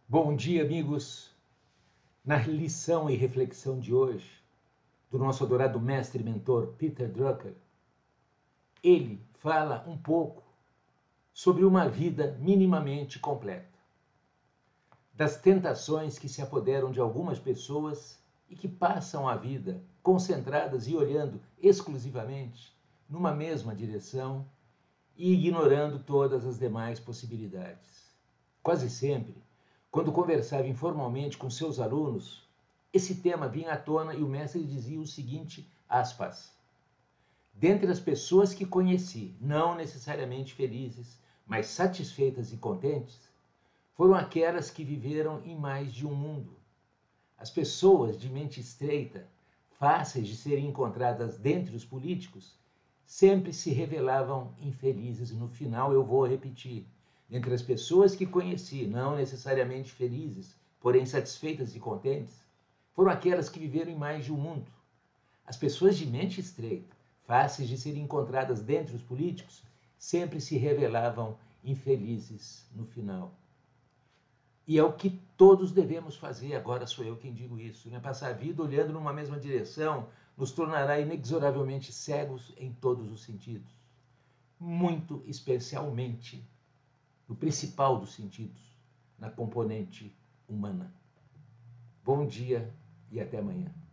Bom dia, amigos. Na lição e reflexão de hoje, do nosso adorado mestre e mentor Peter Drucker, ele fala um pouco sobre uma vida minimamente completa, das tentações que se apoderam de algumas pessoas e que passam a vida concentradas e olhando exclusivamente numa mesma direção e ignorando todas as demais possibilidades. Quase sempre, quando conversava informalmente com seus alunos, esse tema vinha à tona e o mestre dizia o seguinte, aspas, dentre as pessoas que conheci, não necessariamente felizes, mas satisfeitas e contentes, foram aquelas que viveram em mais de um mundo. As pessoas de mente estreita, fáceis de serem encontradas dentre os políticos, sempre se revelavam infelizes. No final, eu vou repetir, entre as pessoas que conheci, não necessariamente felizes, porém satisfeitas e contentes, foram aquelas que viveram em mais de um mundo. As pessoas de mente estreita, fáceis de serem encontradas dentre os políticos, sempre se revelavam infelizes no final. E é o que todos devemos fazer, agora sou eu quem digo isso, né? Passar a vida olhando numa mesma direção nos tornará inexoravelmente cegos em todos os sentidos, muito especialmente no principal dos sentidos, na componente humana. Bom dia e até amanhã.